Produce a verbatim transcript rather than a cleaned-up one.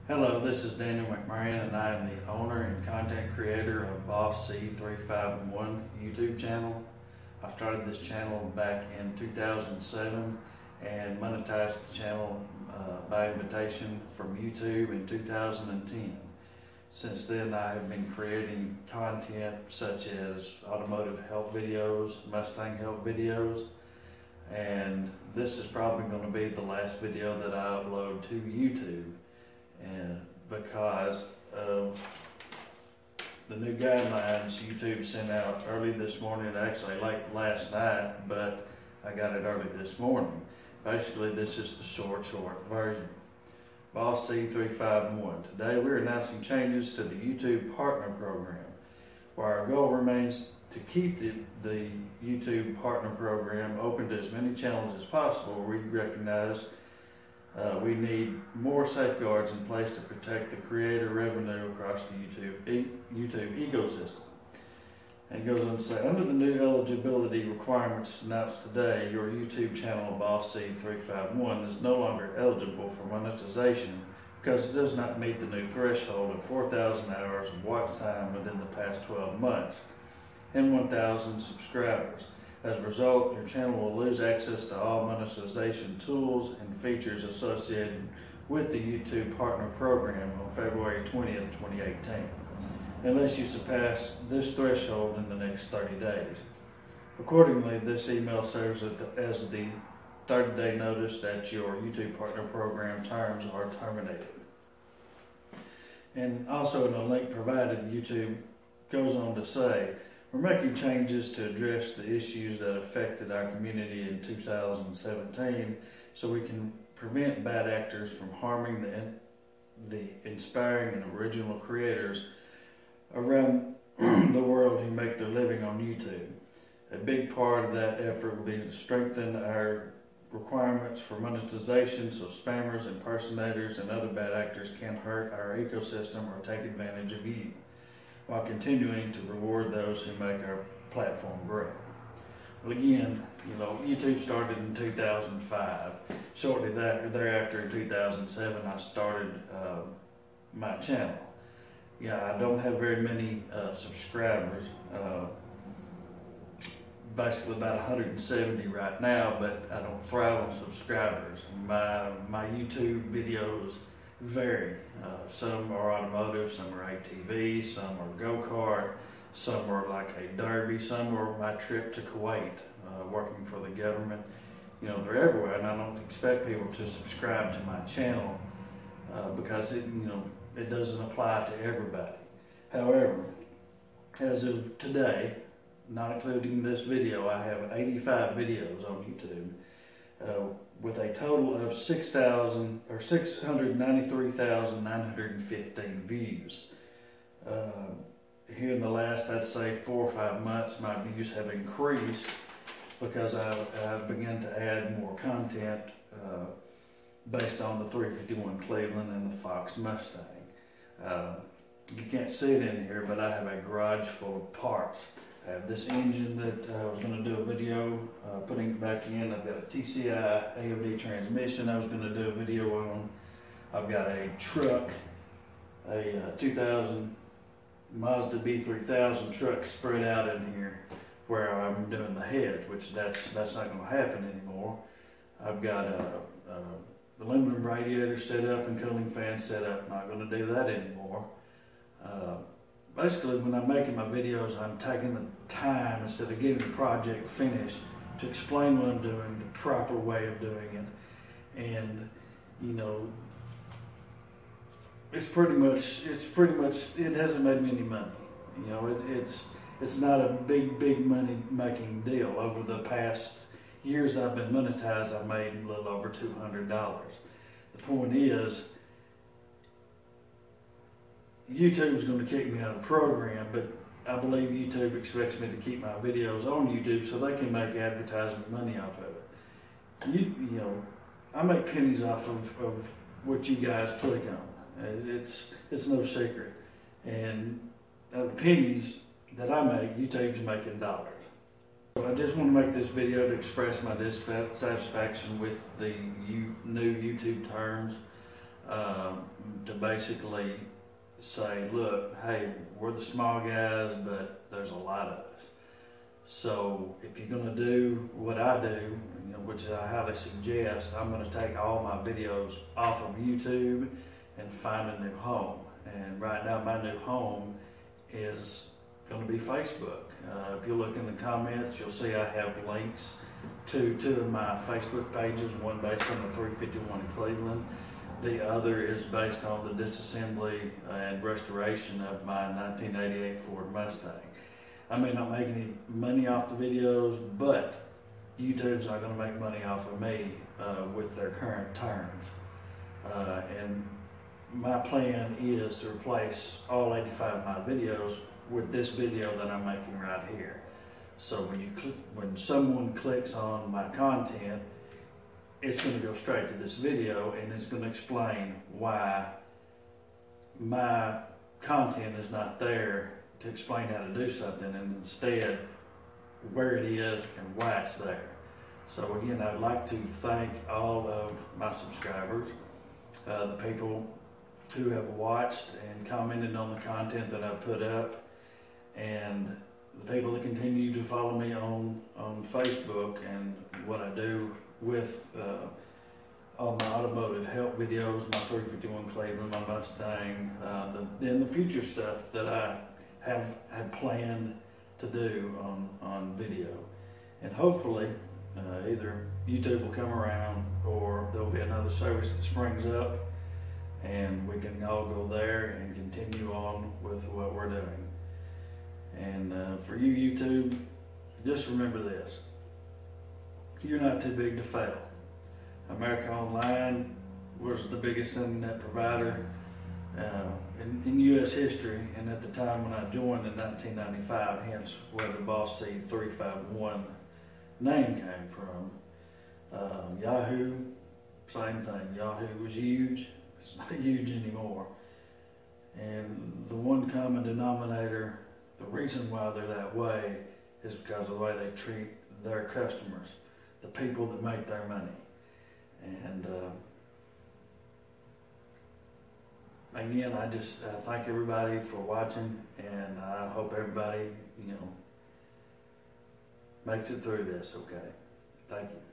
Hello, this is Daniel McMahon, and I am the owner and content creator of Boss C three five one YouTube channel. I started this channel back in two thousand seven and monetized the channel uh, by invitation from YouTube in two thousand ten. Since then, I have been creating content such as automotive help videos, Mustang help videos, and this is probably going to be the last video that I upload to YouTube. And because of the new guidelines YouTube sent out early this morning, actually late last night, but I got it early this morning. Basically, this is the short, short version. Boss C three five one. Today we're announcing changes to the YouTube Partner Program, where our goal remains to keep the, the YouTube Partner Program open to as many channels as possible. We recognize Uh, we need more safeguards in place to protect the creator revenue across the YouTube, e YouTube ecosystem. And it goes on to say, under the new eligibility requirements announced today, your YouTube channel, Boss C three five one, is no longer eligible for monetization because it does not meet the new threshold of four thousand hours of watch time within the past twelve months and one thousand subscribers. As a result, your channel will lose access to all monetization tools and features associated with the YouTube Partner Program on February twentieth, twenty eighteen, unless you surpass this threshold in the next thirty days. Accordingly, this email serves as the thirty day notice that your YouTube Partner Program terms are terminated. And also in a link provided, YouTube goes on to say, we're making changes to address the issues that affected our community in two thousand seventeen so we can prevent bad actors from harming the, the inspiring and original creators around the world who make their living on YouTube. A big part of that effort will be to strengthen our requirements for monetization so spammers, impersonators, and other bad actors can't hurt our ecosystem or take advantage of you, while continuing to reward those who make our platform grow. Well, again, you know, YouTube started in two thousand five. Shortly thereafter, in two thousand seven, I started uh, my channel. Yeah, I don't have very many uh, subscribers, uh, basically about one hundred seventy right now, but I don't thrive on subscribers. My, my YouTube videos vary. Uh, some are automotive, some are A T V, some are go-kart, some are like a derby, some are my trip to Kuwait, uh, working for the government. You know, they're everywhere, and I don't expect people to subscribe to my channel uh, because it, you know, it doesn't apply to everybody. However, as of today, not including this video, I have eighty-five videos on YouTube. Uh, with a total of six thousand or six hundred ninety-three thousand nine hundred fifteen views. Uh, here in the last, I'd say four or five months, my views have increased because I've, I've begun to add more content uh, based on the three fifty-one Cleveland and the Fox Mustang. Uh, you can't see it in here, but I have a garage full of parts. I have this engine that I was going to do a video uh, putting it back in. I've got a T C I A O D transmission I was going to do a video on. I've got a truck, a uh, two thousand Mazda B three thousand truck spread out in here where I'm doing the heads, which that's that's not going to happen anymore. I've got a, a aluminum radiator set up and cooling fan set up. Not going to do that anymore. Uh, Basically, when I'm making my videos, I'm taking the time, instead of getting the project finished, to explain what I'm doing, the proper way of doing it. And, you know, it's pretty much, it's pretty much, it hasn't made me any money. You know, it, it's, it's not a big, big money making deal. Over the past years I've been monetized, I've made a little over two hundred dollars. The point is, YouTube's going to kick me out of the program, but I believe YouTube expects me to keep my videos on YouTube so they can make advertisement money off of it. You, you know, I make pennies off of, of what you guys click on. It's, it's no secret. And uh, the pennies that I make, YouTube's making dollars. I just want to make this video to express my dissatisfaction with the new YouTube terms. um, to basically say, look, hey, we're the small guys, but there's a lot of us. So if you're gonna do what I do, you know, which I highly suggest, I'm gonna take all my videos off of YouTube and find a new home. And right now my new home is gonna be Facebook. Uh, if you look in the comments, you'll see I have links to two of my Facebook pages, one based on the three fifty-one in Cleveland. The other is based on the disassembly and restoration of my nineteen eighty-eight Ford Mustang. I may not make any money off the videos, but YouTube's not going to make money off of me uh, with their current terms. Uh, and my plan is to replace all eighty-five of my videos with this video that I'm making right here. So when you click, when someone clicks on my content, it's going to go straight to this video, and it's going to explain why my content is not there to explain how to do something, and instead where it is and why it's there. So again, I'd like to thank all of my subscribers, uh, the people who have watched and commented on the content that I put up, and the people that continue to follow me on, on Facebook and what I do with uh, all my automotive help videos, my three fifty-one Cleveland, my Mustang, uh, the, then the future stuff that I have had planned to do on, on video. And hopefully uh, either YouTube will come around or there'll be another service that springs up and we can all go there and continue on with what we're doing. And uh, for you YouTube, just remember this: you're not too big to fail. America Online was the biggest internet provider uh, in, in U S history, and at the time when I joined in nineteen ninety-five, hence where the Boss C three fifty-one name came from. Um, Yahoo, same thing. Yahoo was huge. It's not huge anymore. And the one common denominator, the reason why they're that way, is because of the way they treat their customers, the people that make their money. And uh, again, I just uh, thank everybody for watching, and I hope everybody, you know, makes it through this okay. Thank you.